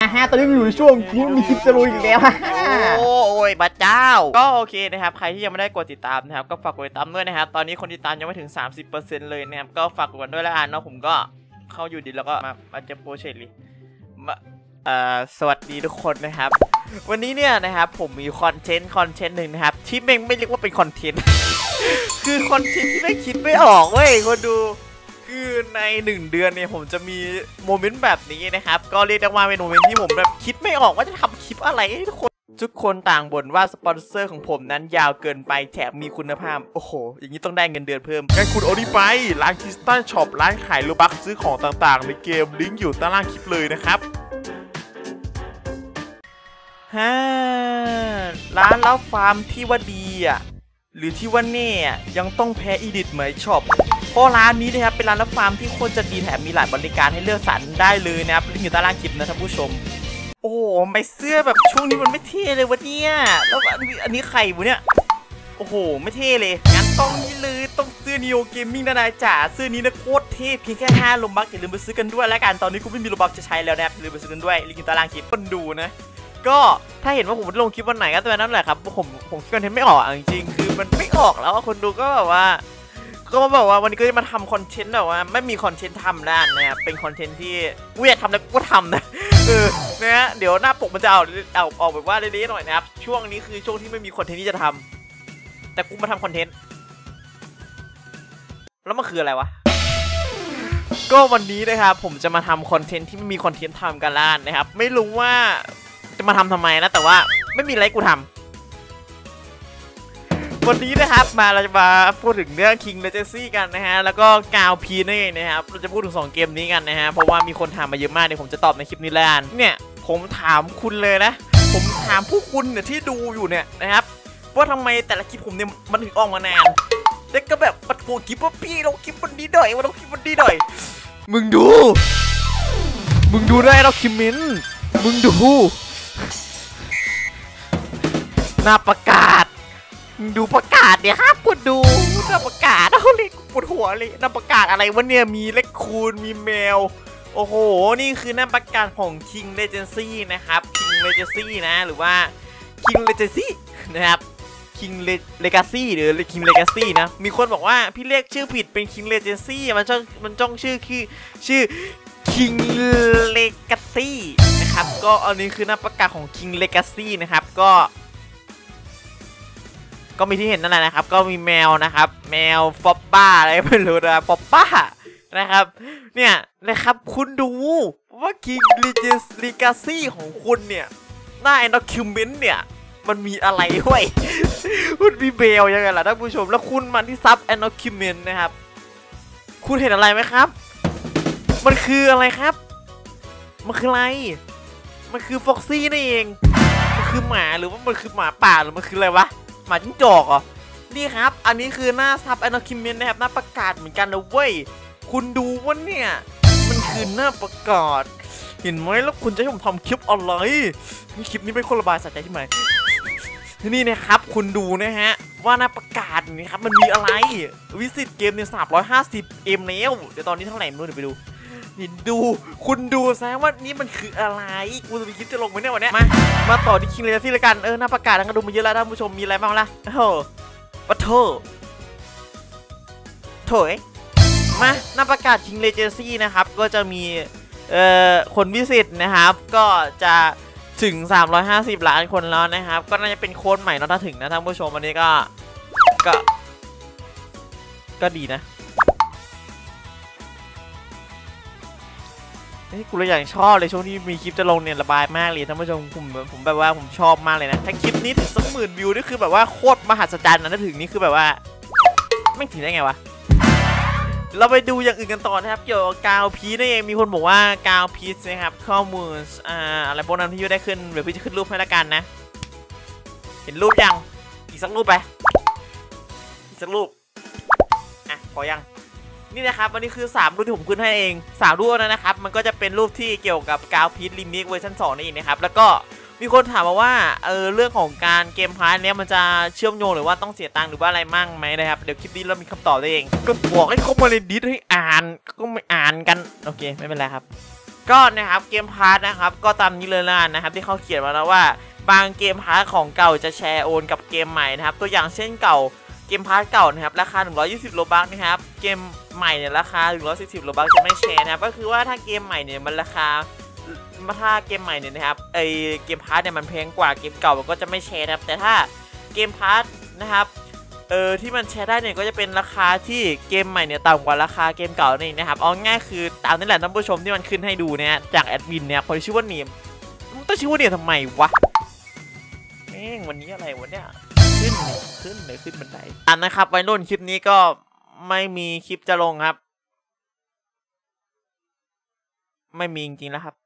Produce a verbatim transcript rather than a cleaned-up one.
อ่ะฮะตอนนี้อยู่ในช่วงกูมีคลิปจะลุยอีกแล้วฮะโอ้ยบัดเจ้าก็โอเคนะครับใครที่ยังไม่ได้กดติดตามนะครับก็ฝากกดติดตามด้วยนะครับตอนนี้คนติดตามยังไม่ถึง สามสิบเปอร์เซ็นต์ เลยนะครับก็ฝากกดกันด้วยแล้วกันเนาะผมก็เข้าอยู่ดีแล้วก็มามาเจอโปรเชลลี่เอ่อสวัสดีทุกคนนะครับวันนี้เนี่ยนะครับผมมีคอนเทนต์คอนเทนต์หนึ่งนะครับที่แม่งไม่เรียกว่าเป็นคอนเทนต์ คือคอนเทนต์ที่ไม่คิดไม่ออกเว้ยคนดูคือในหนึ่งเดือนเนี่ยผมจะมีโมเมนต์แบบนี้นะครับก็เรียกได้ว่าเป็นโมเมนต์ที่ผมแบบคิดไม่ออกว่าจะทำคลิปอะไรให้ทุกคนทุกคนต่างบ่นว่าสปอนเซอร์ของผมนั้นยาวเกินไปแถมมีคุณภาพโอ้โหอย่างนี้ต้องได้เงินเดือนเพิ่มงั้นคุณโอดิไปร้านคริสตัลช็อปร้านขายโลบัคซื้อของต่างๆในเกมลิงก์อยู่ใต้ล่างคลิปเลยนะครับฮ่าร้านแล้วฟาร์มที่ว่าดีอ่ะหรือที่ว่าแน่ยังต้องแพ้อีดิทเหมยช็อปเพราะร้านนี้นะครับเป็นร้านรับฟาร์มที่โคตรจะดีแถมมีหลายบริการให้เลือกสรรได้เลยนะครับลิงก์อยู่ใต้ล่างคลิปนะท่านผู้ชมโอ้โหไม่เสื้อแบบช่วงนี้มันไม่เท่เลยวะเนี่ยแล้วอันนี้ใครวะเนี่ยโอ้โหไม่เท่เลยงั้นต้องนี่เลยต้องเสื้อนิโอเกมมิ่งนะนายจ๋าเสื้อนี้นะโคตรเท่เพียงแค่ห้าโลบัคอย่าลืมไปซื้อกันด้วยแล้วกันตอนนี้กูไม่มีโลบัคจะใช้แล้วนะครับอย่าลืมไปซื้อกันด้วยลิงก์อยู่ใต้ล่างคลิปคนดูนะก็ถ้าเห็นว่าผมลงคลิปวันไหนก็ตัวนั้นแหละครับผมผมคิดคอนเทนต์ไม่ออกจริงๆคือมันไม่ออกแล้วคนดูก็แบบว่าก็มาบอกว่าวันนี้ก็จะมาทำคอนเทนต์แบบว่าไม่มีคอนเทนต์ทำด้านนะครับเป็นคอนเทนต์ที่กูอยากทำแล้วกูก็ทำนะเออนะฮะเดี๋ยวหน้าปกมันจะเอาเอาออกแบบว่าเละๆหน่อยนะครับช่วงนี้คือช่วงที่ไม่มีคอนเทนต์ที่จะทำแต่กูมาทำคอนเทนต์แล้วมันคืออะไรวะก็วันนี้นะครับผมจะมาทำคอนเทนต์ที่ไม่มีคอนเทนต์ทำกันล้านนะครับไม่รู้ว่าจะมาทำทำไมนะแต่ว่าไม่มีอะไรกูทำวันนี้นะครับมาเราจะมาพูดถึงเรื่อง King Legacy กันนะฮะแล้วก็กาวพีนี่นะครับเราจะพูดถึงสองเกมนี้กันนะฮะเพราะว่ามีคนถามมาเยอะมากเดี๋ยวผมจะตอบในคลิปนี้แล้วกันเนี่ยผมถามคุณเลยนะผมถามผู้คุณเนี่ยที่ดูอยู่เนี่ยนะครับว่าทำไมแต่ละคลิปผมเนี่ยมันถึงออกมานานแต่ก็แบบปัดโกคลิปว่าพี่เราคลิปวันนี้หน่อยว่าเราคลิปวันนี้หน่อยมึงดูมึงดูได้เราคิมมินมึงดูหน้าประกาศดูประกาศเนี่ยครับคุณดูหน้าประกาศเอาเลยปวดหัวเลยหน้าประกาศอะไรวะเนี่ยมีเล็กคูณมีแมวโอ้โหนี่คือหน้าประกาศของ King Legacy นะครับ King Legacy นะหรือว่า King Legacy นะครับ King Legacy หรือ King Legacy นะมีคนบอกว่าพี่เรียกชื่อผิดเป็น King Legacy มันจ้องมันจ้องชื่อคือชื่อ King Legacy นะครับก็อันนี้คือหน้าประกาศของ King Legacy นะครับก็ก็มีที่เห็นนั่นแหละนะครับก็มีแมวนะครับแมวฟอบบ้าอะไรไม่รู้นะฟอบบ้านะครับเนี่ยนะครับคุณดูว่า King Legacy ของคุณเนี่ยหน้า Document เนี่ยมันมีอะไรด้วยคุณมีเบลยังไงล่ะท่านผู้ชมแล้วคุณมันที่ซับ Document นะครับคุณเห็นอะไรไหมครับมันคืออะไรครับมันคืออะไรมันคือฟ็อกซี่นั่นเองมันคือหมาหรือว่ามันคือหมาป่าหรือมันคืออะไรวะหมาจิ้งจอกเหรอนี่ครับอันนี้คือหน้าซับ Document นะครับหน้าประกาศเหมือนกันนะเว้ยคุณดูว่าเนี่ยมันคือหน้าประกาศเห็นไหมแล้วคุณจะให้ผมทำคลิปอะไรนี่คลิปนี้เป็นคนระบายสะใจใช่ไหมนี่นะครับคุณดูนะฮะว่าหน้าประกาศนี่ครับมันมีอะไรวิสิตเกมเนี่ยสามร้อยห้าสิบเอ็มแล้วเดี๋ยวตอนนี้เท่าไหร่ไม่รู้เดี๋ยวไปดูนี่ดูคุณดูซะว่านี่มันคืออะไรกูจะไปคลิปจะลงไหมเนี่ยวันนี้มามาต่อที่ King Legacy เลยกันเออหน้าประกาศนั้นก็ดูมาเยอะแล้วท่านผู้ชมมีอะไรบ้างล่ะโอ้โหวัตถุโถยมาหน้าประกาศ King Legacy นะครับก็จะมีเอ่อคนวิสิตนะครับก็จะถึงสามร้อยห้าสิบล้านคนแล้วนะครับก็น่าจะเป็นโค้ดใหม่เนาะถ้าถึงนะท่านผู้ชมวันนี้ก็ก็ก็ดีนะกูเลยอย่างชอบเลยช่วงที่มีคลิปจะลงเนี่ยระบายมากเลยท่านผู้ชมผมผมแบบว่าผมชอบมากเลยนะถ้าคลิปนี้ถึงสักหมื่นวิวนี่คือแบบว่าโคตรมหัศจรรย์นะถ้าถึงนี่คือแบบว่าไม่ถึงได้ไงวะเราไปดูอย่างอื่นกันต่อนะครับเกี่ยวกับกาวพีนั่นเองมีคนบอกว่ากาวพีนะครับข้อมูลอ่าอะไรพวกนั้นที่ยูได้ขึ้นเดี๋ยวพี่จะขึ้นรูปให้ละกันนะเห็นรูปยังอีกสักรูปไปอีกสักรูปอ่ะพอยังนี่นะครับวันนี้คือสามรูปที่ผมขึ้นให้เองสามรูปนั้นนะครับมันก็จะเป็นรูปที่เกี่ยวกับกาวพีรีมิกเวอร์ชันสองนี่นะครับแล้วก็มีคนถามมาว่าเออเรื่องของการเกมพาร์ทเนี้ยมันจะเชื่อมโยงหรือว่าต้องเสียตังค์หรือว่าอะไรมั่งไหมนะครับเดี๋ยวคลิปนี้เรามีคำตอบได้เองก็บอกให้เขามาเรียนดิสให้อ่านก็ไม่อ่านกันโอเคไม่เป็นไรครับก็นะครับเกมพาร์ทนะครับก็ตามนี้เลยละนะครับที่เขาเขียนมาแล้วว่าบางเกมพาร์ทของเก่าจะแชร์โอนกับเกมใหม่นะครับตัวอย่างเช่นเก่าเกมพาร์ทเก่านะครับราคาหนึ่งร้อยยี่สิบโลบัคนะครับเกมใหม่เนี่ยราคาหนึ่งร้อยสี่สิบโลบัคจะไม่แชร์นะครับก็คือว่าถ้าเกมใหม่เนี่ยมันราคาถ้าเกมใหม่เนี่ยนะครับไอเกมพาร์ทเนี่ยมันแพงกว่าเกมเก่ามันก็จะไม่แชร์นะครับแต่ถ้าเกมพาร์ทนะครับเออที่มันแชร์ได้เนี่ยก็จะเป็นราคาที่เกมใหม่เนี่ยต่ำกว่าราคาเกมเก่านี่นะครับเอาง่ายคือตามนี่แหละท่านผู้ชมที่มันขึ้นให้ดูเนี่ยจากแอดมินเนี่ยคนชื่อว่าเนียมต้องชื่อว่าเนียมทำไมวะเอ้งวันนี้อะไรวะเนี่ยขึ้นเลยขึ้นเลยขึ้นบันไดอันนะครับวัยรุ่นคลิปนี้ก็ไม่มีคลิปจะลงครับไม่มีจริงๆแล้วครับ